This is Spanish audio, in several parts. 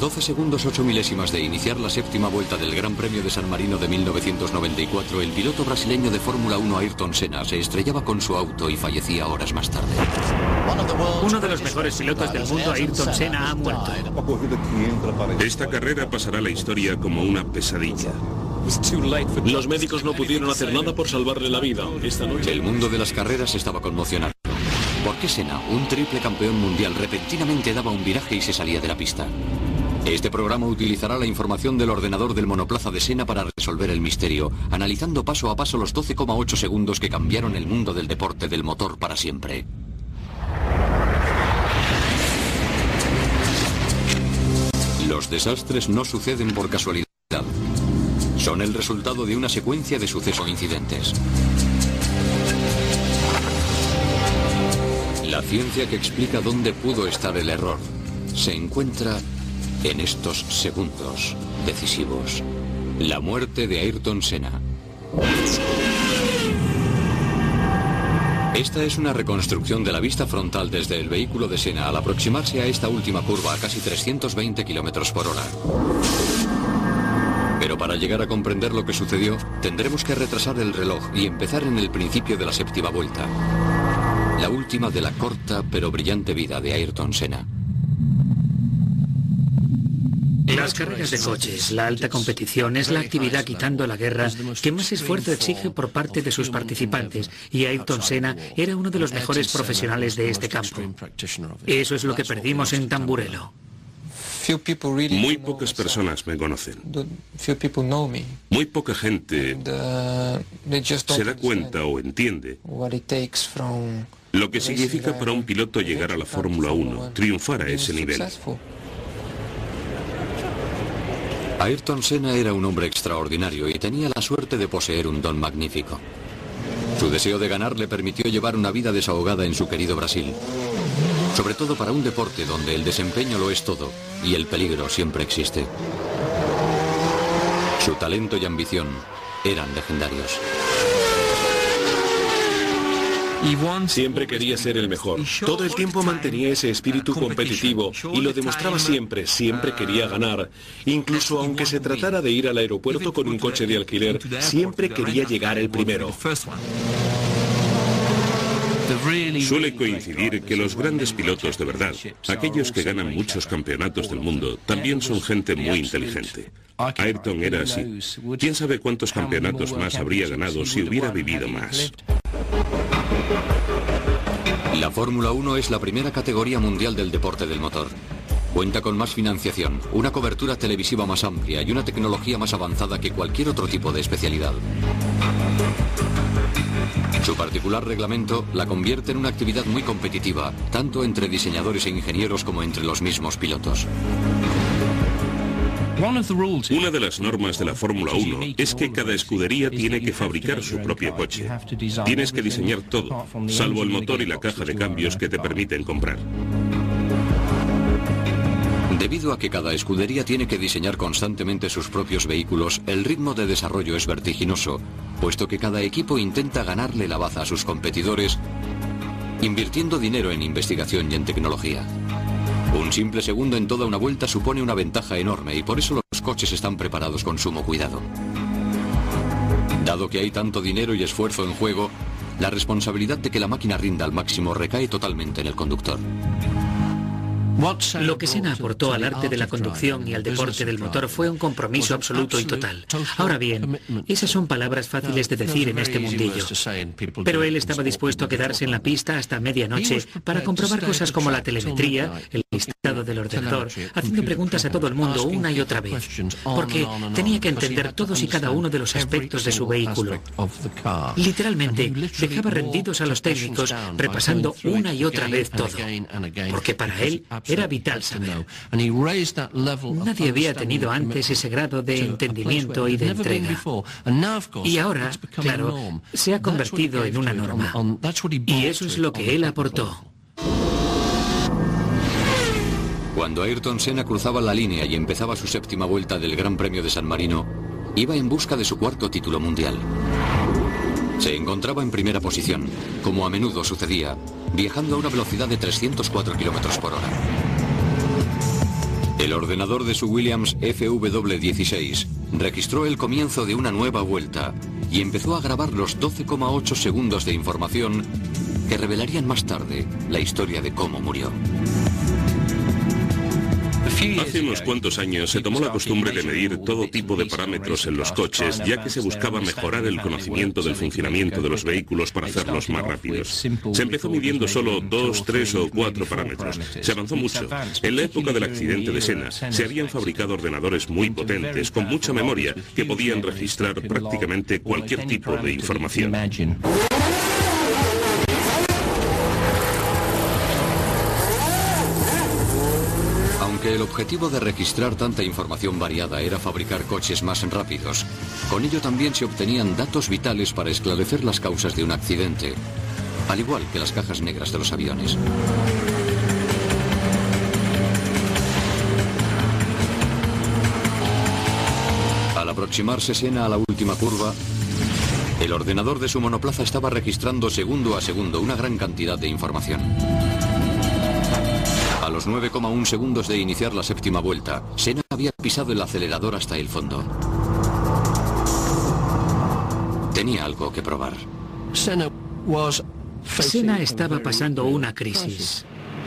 12 segundos 8 milésimas de iniciar la séptima vuelta del Gran Premio de San Marino de 1994, el piloto brasileño de Fórmula 1 Ayrton Senna se estrellaba con su auto y fallecía horas más tarde. Uno de los mejores pilotos del mundo, Ayrton Senna, ha muerto. Esta carrera pasará a la historia como una pesadilla. Los médicos no pudieron hacer nada por salvarle la vida. Esta noche el mundo de las carreras estaba conmocionado. ¿Por qué Senna, un triple campeón mundial, repentinamente daba un viraje y se salía de la pista? Este programa utilizará la información del ordenador del monoplaza de Senna para resolver el misterio, analizando paso a paso los 12,8 segundos que cambiaron el mundo del deporte del motor para siempre. Los desastres no suceden por casualidad. Son el resultado de una secuencia de sucesos o incidentes. La ciencia que explica dónde pudo estar el error se encuentra en estos segundos decisivos. La muerte de Ayrton Senna. Esta es una reconstrucción de la vista frontal desde el vehículo de Senna al aproximarse a esta última curva a casi 320 kilómetros por hora. Pero para llegar a comprender lo que sucedió, tendremos que retrasar el reloj y empezar en el principio de la séptima vuelta. La última de la corta pero brillante vida de Ayrton Senna. Las carreras de coches, la alta competición, es la actividad, quitando la guerra, que más esfuerzo exige por parte de sus participantes, y Ayrton Senna era uno de los mejores profesionales de este campo. Eso es lo que perdimos en Tamburello. Muy pocas personas me conocen. Muy poca gente se da cuenta o entiende lo que significa para un piloto llegar a la Fórmula 1, triunfar a ese nivel. Ayrton Senna era un hombre extraordinario y tenía la suerte de poseer un don magnífico. Su deseo de ganar le permitió llevar una vida desahogada en su querido Brasil. Sobre todo para un deporte donde el desempeño lo es todo y el peligro siempre existe. Su talento y ambición eran legendarios. Siempre quería ser el mejor. Todo el tiempo mantenía ese espíritu competitivo y lo demostraba siempre. Siempre quería ganar. Incluso aunque se tratara de ir al aeropuerto con un coche de alquiler, siempre quería llegar el primero. Suele coincidir que los grandes pilotos de verdad, aquellos que ganan muchos campeonatos del mundo, también son gente muy inteligente. Ayrton era así. ¿Quién sabe cuántos campeonatos más habría ganado si hubiera vivido más? La Fórmula 1 es la primera categoría mundial del deporte del motor. Cuenta con más financiación, una cobertura televisiva más amplia y una tecnología más avanzada que cualquier otro tipo de especialidad. Su particular reglamento la convierte en una actividad muy competitiva, tanto entre diseñadores e ingenieros como entre los mismos pilotos. Una de las normas de la Fórmula 1 es que cada escudería tiene que fabricar su propio coche. Tienes que diseñar todo, salvo el motor y la caja de cambios que te permiten comprar. Debido a que cada escudería tiene que diseñar constantemente sus propios vehículos, el ritmo de desarrollo es vertiginoso, puesto que cada equipo intenta ganarle la baza a sus competidores, invirtiendo dinero en investigación y en tecnología. Un simple segundo en toda una vuelta supone una ventaja enorme y por eso los coches están preparados con sumo cuidado. Dado que hay tanto dinero y esfuerzo en juego, la responsabilidad de que la máquina rinda al máximo recae totalmente en el conductor. Lo que Senna aportó al arte de la conducción y al deporte del motor fue un compromiso absoluto y total. Ahora bien, esas son palabras fáciles de decir en este mundillo. Pero él estaba dispuesto a quedarse en la pista hasta medianoche para comprobar cosas como la telemetría, el listado del ordenador, haciendo preguntas a todo el mundo una y otra vez. Porque tenía que entender todos y cada uno de los aspectos de su vehículo. Literalmente, dejaba rendidos a los técnicos repasando una y otra vez todo. Porque para él era vital saber. Nadie había tenido antes ese grado de entendimiento y de entrega. Y ahora, claro, se ha convertido en una norma. Y eso es lo que él aportó. Cuando Ayrton Senna cruzaba la línea y empezaba su séptima vuelta del Gran Premio de San Marino, iba en busca de su cuarto título mundial. Se encontraba en primera posición, como a menudo sucedía, viajando a una velocidad de 304 kilómetros por hora. El ordenador de su Williams FW16 registró el comienzo de una nueva vuelta y empezó a grabar los 12,8 segundos de información que revelarían más tarde la historia de cómo murió. Hace unos cuantos años se tomó la costumbre de medir todo tipo de parámetros en los coches, ya que se buscaba mejorar el conocimiento del funcionamiento de los vehículos para hacerlos más rápidos. Se empezó midiendo solo 2, 3 o 4 parámetros. Se avanzó mucho. En la época del accidente de Senna, se habían fabricado ordenadores muy potentes, con mucha memoria, que podían registrar prácticamente cualquier tipo de información. Aunque el objetivo de registrar tanta información variada era fabricar coches más rápidos, con ello también se obtenían datos vitales para esclarecer las causas de un accidente, al igual que las cajas negras de los aviones. Al aproximarse Senna a la última curva, el ordenador de su monoplaza estaba registrando segundo a segundo una gran cantidad de información. A los 9,1 segundos de iniciar la séptima vuelta, Senna había pisado el acelerador hasta el fondo. Tenía algo que probar. Senna estaba pasando una crisis.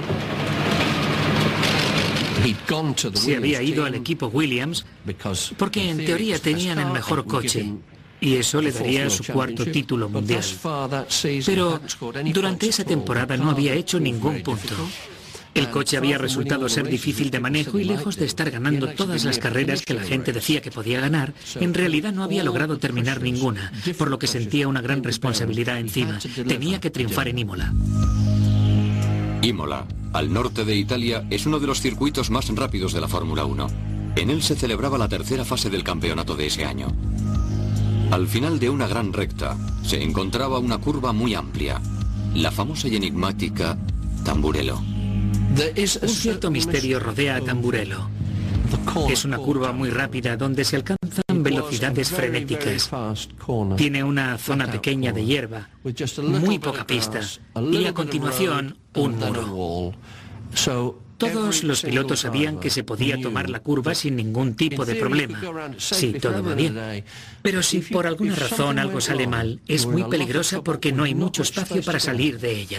Se había ido al equipo Williams porque en teoría tenían el mejor coche y eso le daría su cuarto título mundial. Pero durante esa temporada no había hecho ningún punto. El coche había resultado ser difícil de manejo y lejos de estar ganando todas las carreras que la gente decía que podía ganar, en realidad no había logrado terminar ninguna, por lo que sentía una gran responsabilidad encima. Tenía que triunfar en Imola. Imola, al norte de Italia, es uno de los circuitos más rápidos de la Fórmula 1. En él se celebraba la tercera fase del campeonato de ese año. Al final de una gran recta, se encontraba una curva muy amplia, la famosa y enigmática Tamburello. Un cierto misterio rodea a Tamburello. Es una curva muy rápida donde se alcanzan velocidades frenéticas. Tiene una zona pequeña de hierba, muy poca pista y a continuación un muro. Todos los pilotos sabían que se podía tomar la curva sin ningún tipo de problema, si todo va bien. Pero si por alguna razón algo sale mal, es muy peligrosa porque no hay mucho espacio para salir de ella.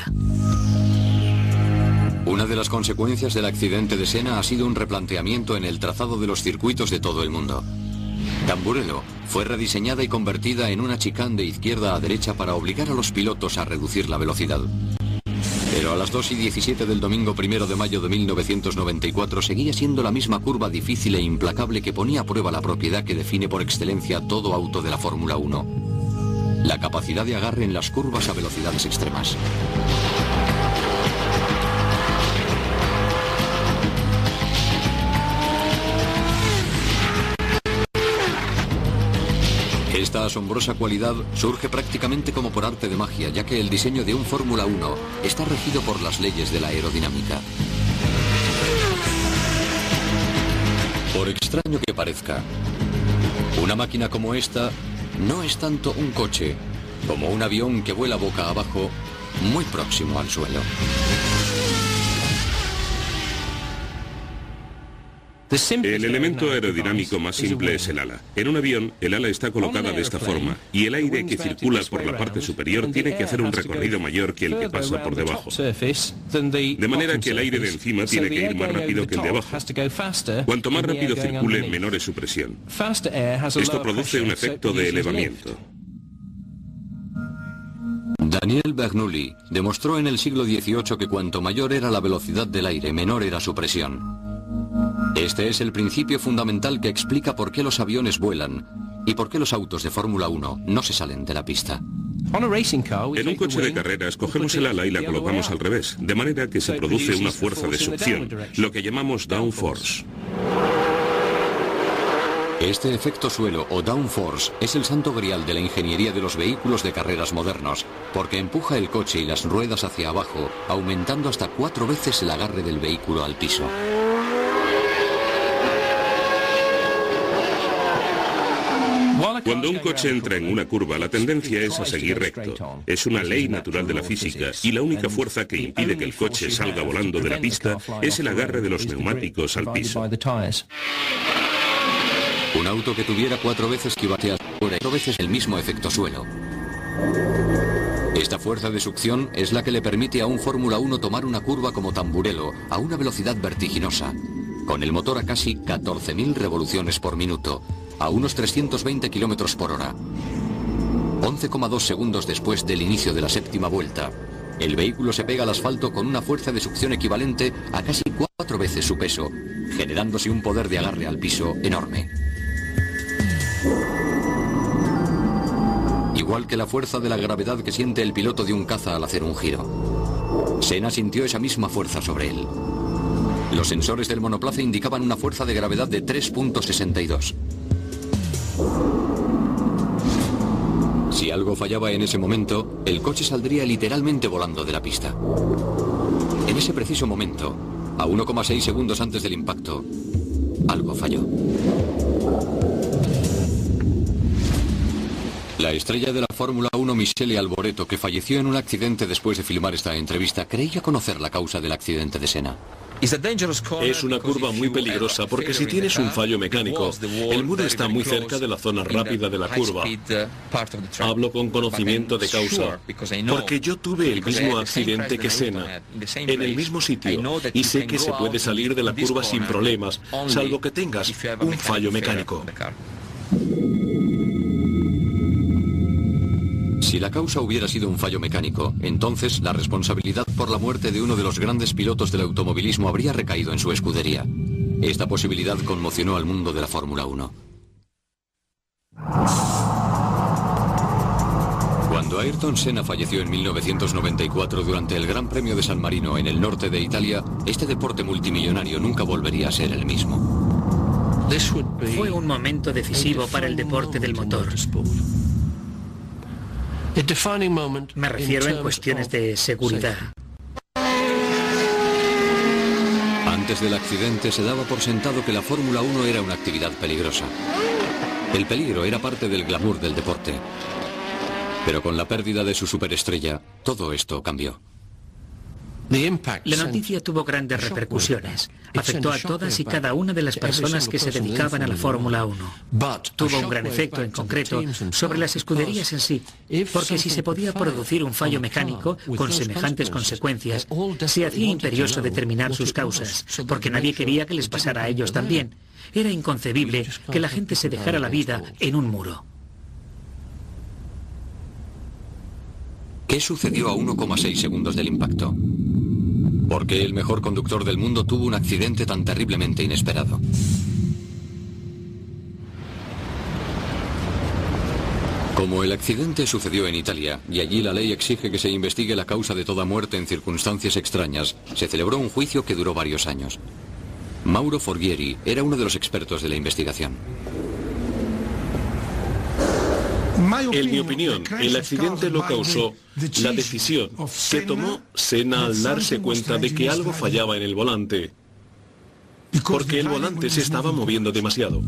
Una de las consecuencias del accidente de Senna ha sido un replanteamiento en el trazado de los circuitos de todo el mundo. Tamburello fue rediseñada y convertida en una chicane de izquierda a derecha para obligar a los pilotos a reducir la velocidad. Pero a las 2:17 del domingo 1 de mayo de 1994 seguía siendo la misma curva difícil e implacable que ponía a prueba la propiedad que define por excelencia todo auto de la Fórmula 1. La capacidad de agarre en las curvas a velocidades extremas. Esta asombrosa cualidad surge prácticamente como por arte de magia, ya que el diseño de un Fórmula 1 está regido por las leyes de la aerodinámica. Por extraño que parezca, una máquina como esta no es tanto un coche como un avión que vuela boca abajo, muy próximo al suelo. El elemento aerodinámico más simple es el ala. En un avión, el ala está colocada de esta forma y el aire que circula por la parte superior tiene que hacer un recorrido mayor que el que pasa por debajo. De manera que el aire de encima tiene que ir más rápido que el de abajo. Cuanto más rápido circule, menor es su presión. Esto produce un efecto de elevamiento. Daniel Bernoulli demostró en el siglo XVIII que cuanto mayor era la velocidad del aire, menor era su presión. Este es el principio fundamental que explica por qué los aviones vuelan y por qué los autos de Fórmula 1 no se salen de la pista. En un coche de carreras cogemos el ala y la colocamos al revés, de manera que se produce una fuerza de succión, lo que llamamos downforce. Este efecto suelo o downforce es el santo grial de la ingeniería de los vehículos de carreras modernos, porque empuja el coche y las ruedas hacia abajo, aumentando hasta 4 veces el agarre del vehículo al piso. Cuando un coche entra en una curva, la tendencia es a seguir recto. Es una ley natural de la física y la única fuerza que impide que el coche salga volando de la pista es el agarre de los neumáticos al piso. Un auto que tuviera 4 veces que batea 4 veces el mismo efecto suelo. Esta fuerza de succión es la que le permite a un Fórmula 1 tomar una curva como Tamburello a una velocidad vertiginosa, con el motor a casi 14.000 revoluciones por minuto, a unos 320 kilómetros por hora. 11,2 segundos después del inicio de la séptima vuelta, el vehículo se pega al asfalto con una fuerza de succión equivalente a casi 4 veces su peso, generándose un poder de agarre al piso enorme. Igual que la fuerza de la gravedad que siente el piloto de un caza al hacer un giro. Senna sintió esa misma fuerza sobre él. Los sensores del monoplaza indicaban una fuerza de gravedad de 3.62. Si algo fallaba en ese momento, el coche saldría literalmente volando de la pista. En ese preciso momento, a 1,6 segundos antes del impacto, algo falló. La estrella de la Fórmula 1, Michele Alboreto, que falleció en un accidente después de filmar esta entrevista, creía conocer la causa del accidente de Senna. Es una curva muy peligrosa porque si tienes un fallo mecánico, el muro está muy cerca de la zona rápida de la curva. Hablo con conocimiento de causa, porque yo tuve el mismo accidente que Senna, en el mismo sitio, y sé que se puede salir de la curva sin problemas, salvo que tengas un fallo mecánico. Si la causa hubiera sido un fallo mecánico, entonces la responsabilidad por la muerte de uno de los grandes pilotos del automovilismo habría recaído en su escudería. Esta posibilidad conmocionó al mundo de la Fórmula 1. Cuando Ayrton Senna falleció en 1994 durante el Gran Premio de San Marino en el norte de Italia, este deporte multimillonario nunca volvería a ser el mismo. Fue un momento decisivo para el deporte del motor. Me refiero en cuestiones de seguridad. Antes del accidente se daba por sentado que la Fórmula 1 era una actividad peligrosa. El peligro era parte del glamour del deporte. Pero con la pérdida de su superestrella, todo esto cambió. La noticia tuvo grandes repercusiones. Afectó a todas y cada una de las personas que se dedicaban a la Fórmula 1. Tuvo un gran efecto, en concreto, sobre las escuderías en sí, porque si se podía producir un fallo mecánico con semejantes consecuencias, se hacía imperioso determinar sus causas, porque nadie quería que les pasara a ellos también. Era inconcebible que la gente se dejara la vida en un muro. ¿Qué sucedió a 1,6 segundos del impacto? ¿Por qué el mejor conductor del mundo tuvo un accidente tan terriblemente inesperado? Como el accidente sucedió en Italia, y allí la ley exige que se investigue la causa de toda muerte en circunstancias extrañas, se celebró un juicio que duró varios años. Mauro Forghieri era uno de los expertos de la investigación. En mi opinión, el accidente lo causó la decisión que tomó Senna al darse cuenta de que algo fallaba en el volante, porque el volante se estaba moviendo demasiado.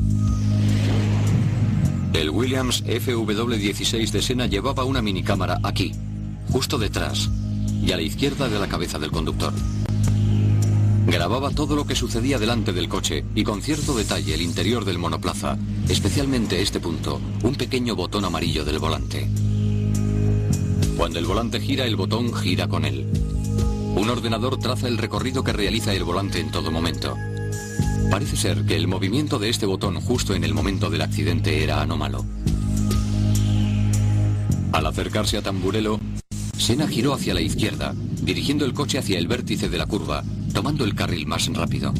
El Williams FW16 de Senna llevaba una minicámara aquí, justo detrás, y a la izquierda de la cabeza del conductor. Grababa todo lo que sucedía delante del coche y con cierto detalle el interior del monoplaza, especialmente este punto, un pequeño botón amarillo del volante. Cuando el volante gira, el botón gira con él. Un ordenador traza el recorrido que realiza el volante en todo momento. Parece ser que el movimiento de este botón justo en el momento del accidente era anómalo. Al acercarse a Tamburello, Senna giró hacia la izquierda, dirigiendo el coche hacia el vértice de la curva, tomando el carril más rápido.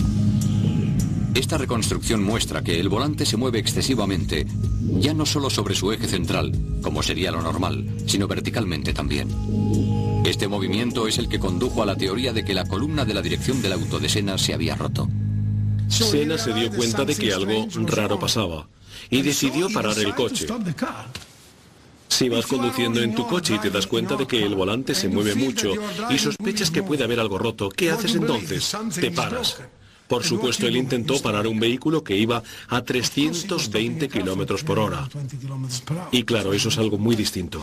Esta reconstrucción muestra que el volante se mueve excesivamente, ya no solo sobre su eje central, como sería lo normal, sino verticalmente también. Este movimiento es el que condujo a la teoría de que la columna de la dirección del auto de Senna se había roto. Senna se dio cuenta de que algo raro pasaba y decidió parar el coche. Si vas conduciendo en tu coche y te das cuenta de que el volante se mueve mucho y sospechas que puede haber algo roto, ¿qué haces entonces? Te paras. Por supuesto, él intentó parar un vehículo que iba a 320 kilómetros por hora. Y claro, eso es algo muy distinto.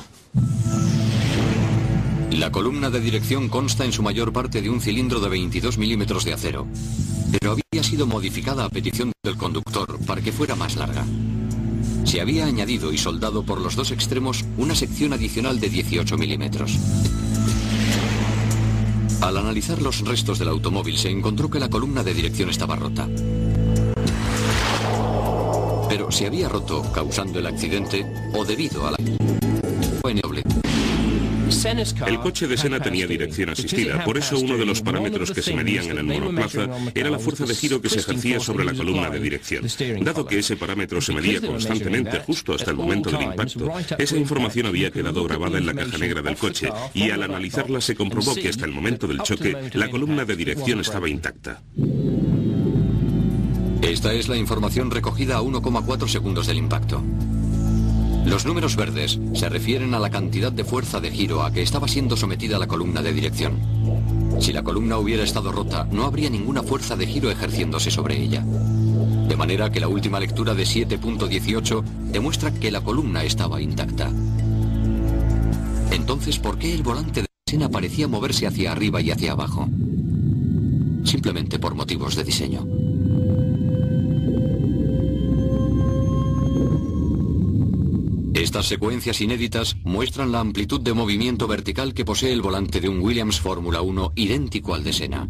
La columna de dirección consta en su mayor parte de un cilindro de 22 milímetros de acero, pero había sido modificada a petición del conductor para que fuera más larga. Se había añadido y soldado por los dos extremos una sección adicional de 18 milímetros. Al analizar los restos del automóvil se encontró que la columna de dirección estaba rota. Pero se había roto causando el accidente o debido a la... El coche de Senna tenía dirección asistida, por eso uno de los parámetros que se medían en el monoplaza era la fuerza de giro que se ejercía sobre la columna de dirección. Dado que ese parámetro se medía constantemente justo hasta el momento del impacto, esa información había quedado grabada en la caja negra del coche y al analizarla se comprobó que hasta el momento del choque la columna de dirección estaba intacta. Esta es la información recogida a 1,4 segundos del impacto. Los números verdes se refieren a la cantidad de fuerza de giro a que estaba siendo sometida la columna de dirección. Si la columna hubiera estado rota, no habría ninguna fuerza de giro ejerciéndose sobre ella. De manera que la última lectura de 7.18 demuestra que la columna estaba intacta. Entonces, ¿por qué el volante de Senna parecía moverse hacia arriba y hacia abajo? Simplemente por motivos de diseño. Estas secuencias inéditas muestran la amplitud de movimiento vertical que posee el volante de un Williams Fórmula 1 idéntico al de Senna.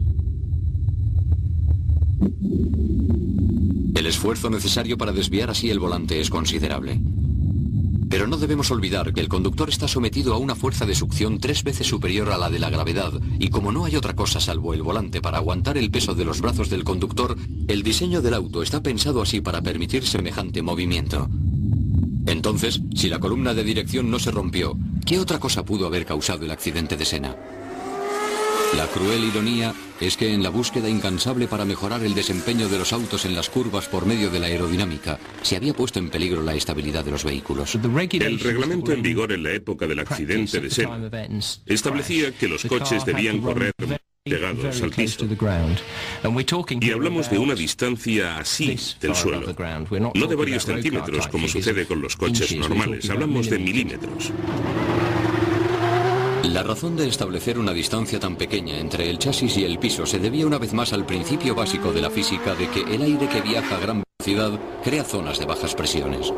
El esfuerzo necesario para desviar así el volante es considerable. Pero no debemos olvidar que el conductor está sometido a una fuerza de succión 3 veces superior a la de la gravedad, y como no hay otra cosa salvo el volante para aguantar el peso de los brazos del conductor, el diseño del auto está pensado así para permitir semejante movimiento. Entonces, si la columna de dirección no se rompió, ¿qué otra cosa pudo haber causado el accidente de Senna? La cruel ironía es que en la búsqueda incansable para mejorar el desempeño de los autos en las curvas por medio de la aerodinámica, se había puesto en peligro la estabilidad de los vehículos. El reglamento en vigor en la época del accidente de Senna establecía que los coches debían correr pegados al piso. Y hablamos de una distancia así del suelo, no de varios centímetros como sucede con los coches normales, hablamos de milímetros. La razón de establecer una distancia tan pequeña entre el chasis y el piso se debía una vez más al principio básico de la física de que el aire que viaja a gran velocidad crea zonas de bajas presiones.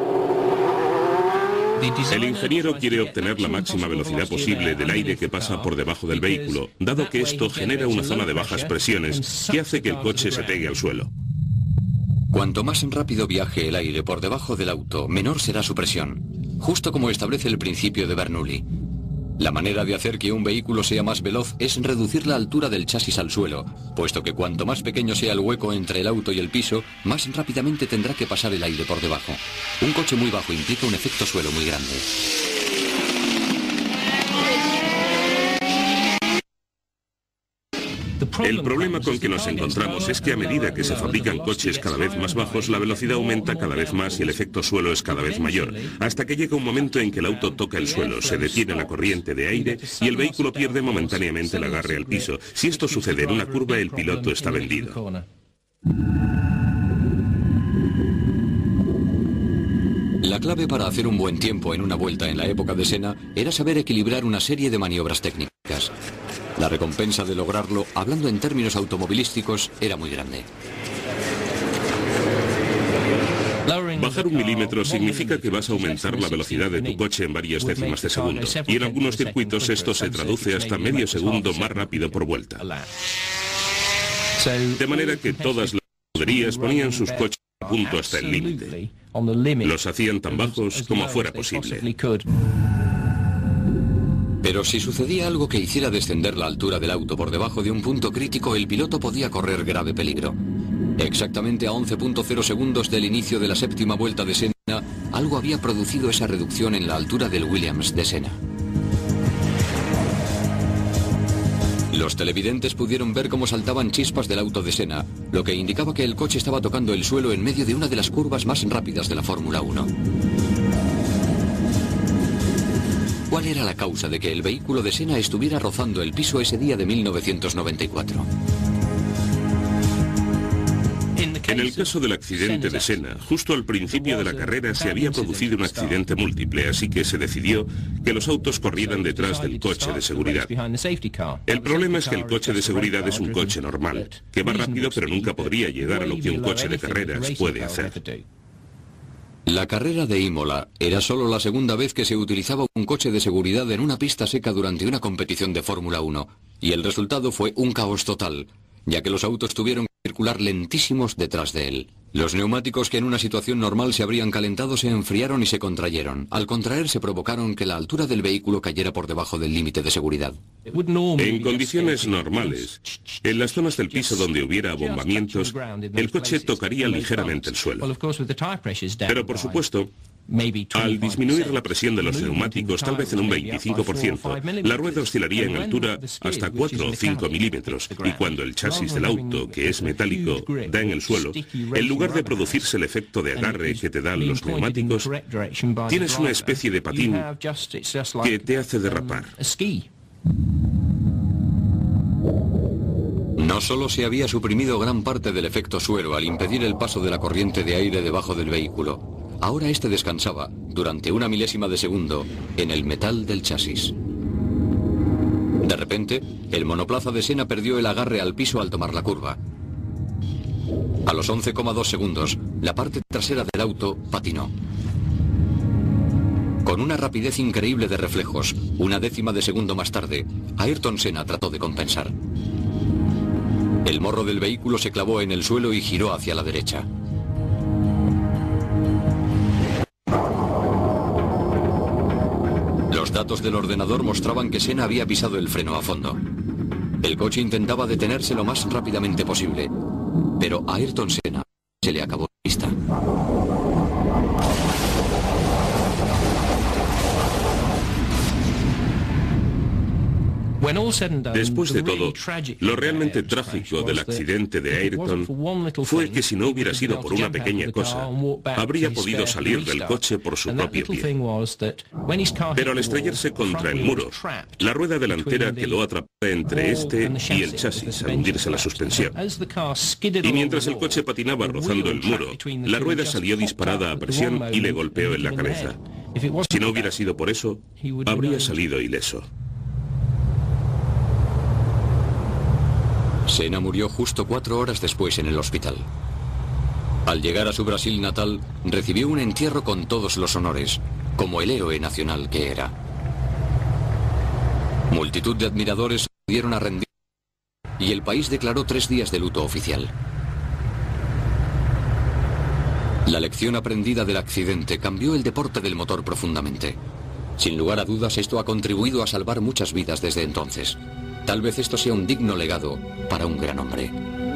El ingeniero quiere obtener la máxima velocidad posible del aire que pasa por debajo del vehículo, dado que esto genera una zona de bajas presiones que hace que el coche se pegue al suelo. Cuanto más rápido viaje el aire por debajo del auto, menor será su presión, justo como establece el principio de Bernoulli. La manera de hacer que un vehículo sea más veloz es reducir la altura del chasis al suelo, puesto que cuanto más pequeño sea el hueco entre el auto y el piso, más rápidamente tendrá que pasar el aire por debajo. Un coche muy bajo implica un efecto suelo muy grande. El problema con que nos encontramos es que a medida que se fabrican coches cada vez más bajos, la velocidad aumenta cada vez más y el efecto suelo es cada vez mayor, hasta que llega un momento en que el auto toca el suelo, se detiene la corriente de aire y el vehículo pierde momentáneamente el agarre al piso. Si esto sucede en una curva, el piloto está vendido. La clave para hacer un buen tiempo en una vuelta en la época de Senna era saber equilibrar una serie de maniobras técnicas. La recompensa de lograrlo, hablando en términos automovilísticos, era muy grande. Bajar 1 milímetro significa que vas a aumentar la velocidad de tu coche en varias décimas de segundo. Y en algunos circuitos esto se traduce hasta medio segundo más rápido por vuelta. De manera que todas las escuderías ponían sus coches a punto hasta el límite. Los hacían tan bajos como fuera posible. Pero si sucedía algo que hiciera descender la altura del auto por debajo de un punto crítico, el piloto podía correr grave peligro. Exactamente a 11.0 segundos del inicio de la séptima vuelta de Senna, algo había producido esa reducción en la altura del Williams de Senna. Los televidentes pudieron ver cómo saltaban chispas del auto de Senna, lo que indicaba que el coche estaba tocando el suelo en medio de una de las curvas más rápidas de la Fórmula 1. ¿Cuál era la causa de que el vehículo de Senna estuviera rozando el piso ese día de 1994? En el caso del accidente de Senna, justo al principio de la carrera se había producido un accidente múltiple, así que se decidió que los autos corrieran detrás del coche de seguridad. El problema es que el coche de seguridad es un coche normal, que va rápido pero nunca podría llegar a lo que un coche de carreras puede hacer. La carrera de Imola era solo la segunda vez que se utilizaba un coche de seguridad en una pista seca durante una competición de Fórmula 1, y el resultado fue un caos total, ya que los autos tuvieron que circular lentísimos detrás de él. Los neumáticos que en una situación normal se habrían calentado se enfriaron y se contrayeron. Al contraerse provocaron que la altura del vehículo cayera por debajo del límite de seguridad. En condiciones normales, en las zonas del piso donde hubiera abombamientos, el coche tocaría ligeramente el suelo. Pero por supuesto, al disminuir la presión de los neumáticos, tal vez en un 25%, la rueda oscilaría en altura hasta 4 o 5 milímetros, y cuando el chasis del auto, que es metálico, da en el suelo, en lugar de producirse el efecto de agarre que te dan los neumáticos, tienes una especie de patín que te hace derrapar. No solo se había suprimido gran parte del efecto suelo al impedir el paso de la corriente de aire debajo del vehículo, ahora este descansaba, durante una milésima de segundo, en el metal del chasis. De repente, el monoplaza de Senna perdió el agarre al piso al tomar la curva. A los 11,2 segundos, la parte trasera del auto patinó. Con una rapidez increíble de reflejos, una décima de segundo más tarde, Ayrton Senna trató de compensar. El morro del vehículo se clavó en el suelo y giró hacia la derecha. Los datos del ordenador mostraban que Senna había pisado el freno a fondo. El coche intentaba detenerse lo más rápidamente posible, pero a Ayrton Senna se le acabó la pista. Después de todo, lo realmente trágico del accidente de Ayrton fue que si no hubiera sido por una pequeña cosa, habría podido salir del coche por su propio pie. Pero al estrellarse contra el muro, la rueda delantera quedó atrapada entre este y el chasis al hundirse la suspensión. Y mientras el coche patinaba rozando el muro, la rueda salió disparada a presión y le golpeó en la cabeza. Si no hubiera sido por eso, habría salido ileso. Senna murió justo 4 horas después en el hospital. Al llegar a su Brasil natal, recibió un entierro con todos los honores, como el héroe nacional que era. Multitud de admiradores acudieron a rendir y el país declaró 3 días de luto oficial. La lección aprendida del accidente cambió el deporte del motor profundamente. Sin lugar a dudas, esto ha contribuido a salvar muchas vidas desde entonces. Tal vez esto sea un digno legado para un gran hombre.